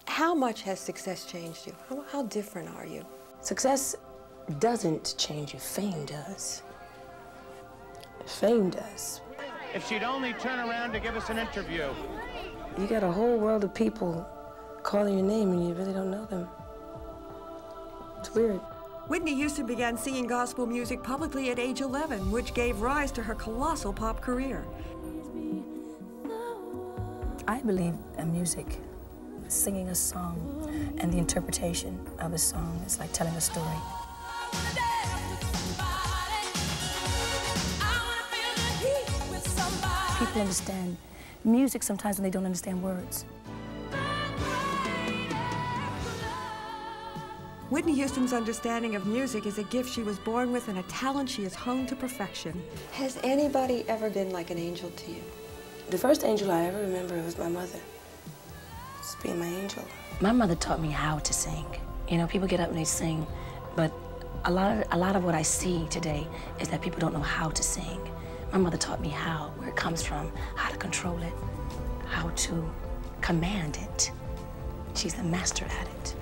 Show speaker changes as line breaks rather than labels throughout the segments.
How much has success changed you? How different are you?
Success doesn't change you. Fame does. Fame does.
If she'd only turn around to give us an interview.
You got a whole world of people calling your name and you really don't know them. It's weird.
Whitney Houston began singing gospel music publicly at age 11, which gave rise to her colossal pop career.
I believe in music. Singing a song and the interpretation of a song is like telling a story. People understand music sometimes when they don't understand words.
Whitney Houston's understanding of music is a gift she was born with and a talent she has honed to perfection. Has anybody ever been like an angel to you?
The first angel I ever remember was my mother. Just being my angel. My mother taught me how to sing. You know, people get up and they sing, but a lot of what I see today is that people don't know how to sing. My mother taught me how, where it comes from, how to control it, how to command it. She's the master at it.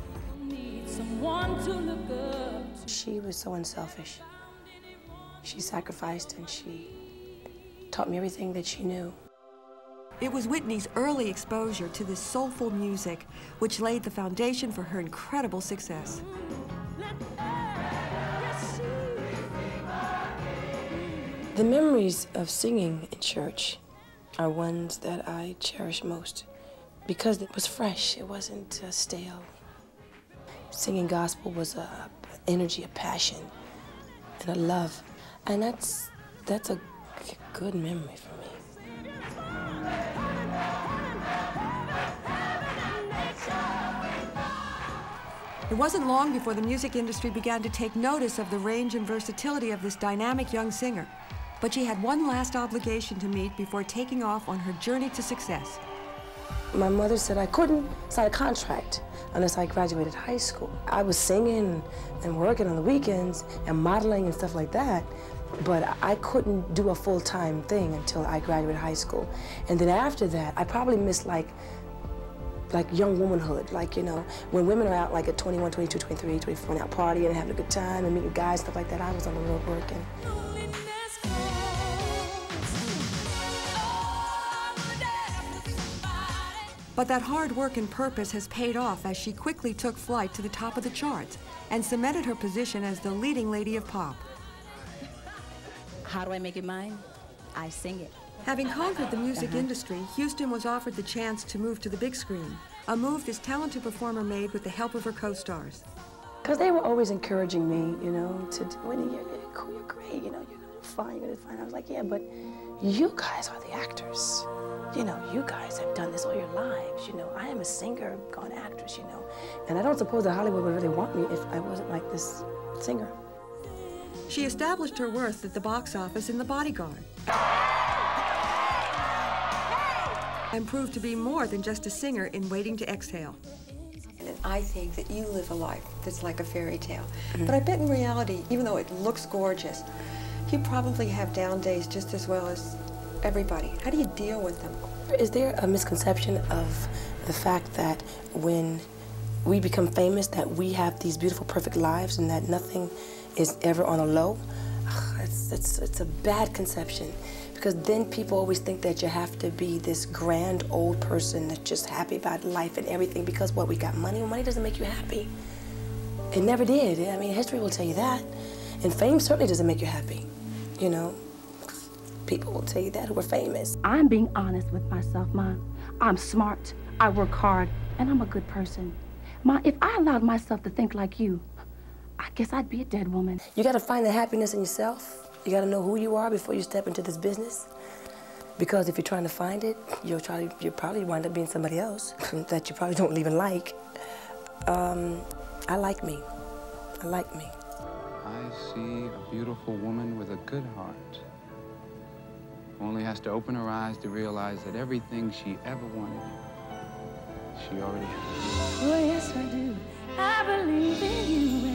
She was so unselfish. She sacrificed and she taught me everything that she knew.
It was Whitney's early exposure to this soulful music which laid the foundation for her incredible success.
The memories of singing in church are ones that I cherish most because it was fresh, it wasn't stale. Singing gospel was an energy, a passion, and a love, and that's a good memory for me.
It wasn't long before the music industry began to take notice of the range and versatility of this dynamic young singer. But she had one last obligation to meet before taking off on her journey to success.
My mother said I couldn't sign a contract unless I graduated high school. I was singing and working on the weekends and modeling and stuff like that, but I couldn't do a full-time thing until I graduated high school. And then after that, I probably missed like young womanhood, like, you know, when women are out like at 21, 22, 23, 24, and out partying and having a good time and meeting guys, stuff like that, I was on the road working.
But that hard work and purpose has paid off as she quickly took flight to the top of the charts and cemented her position as the leading lady of pop.
How do I make it mine? I sing it.
Having conquered the music industry, Houston was offered the chance to move to the big screen, a move this talented performer made with the help of her co-stars.
Because they were always encouraging me, you know, Whitney, you're cool, you're great, you know, you're gonna do fine, you're gonna do fine. I was like, yeah, but you guys are the actors. You know, you guys have done this all your lives, you know. I am a singer, gone actress, you know. And I don't suppose that Hollywood would really want me if I wasn't like this singer.
She established her worth at the box office in The Bodyguard. And proved to be more than just a singer in Waiting to Exhale. And I think that you live a life that's like a fairy tale. But I bet in reality, even though it looks gorgeous, you probably have down days just as well as everybody. How do you deal with them?
Is there a misconception of the fact that when we become famous that we have these beautiful, perfect lives and that nothing is ever on a low? It's a bad conception. Because then people always think that you have to be this grand old person that's just happy about life and everything because what, we got money? Well, money doesn't make you happy. It never did. I mean, history will tell you that. And fame certainly doesn't make you happy, you know. People will tell you that who are famous.
I'm being honest with myself, Ma. I'm smart, I work hard, and I'm a good person. Ma, if I allowed myself to think like you, I guess I'd be a dead woman.
You gotta find the happiness in yourself. You gotta know who you are before you step into this business. Because if you're trying to find it, you'll probably wind up being somebody else that you probably don't even like. I like me. I like me.
I see a beautiful woman with a good heart. Who only has to open her eyes to realize that everything she ever wanted, she already has.
Oh, yes, I do. I believe in you.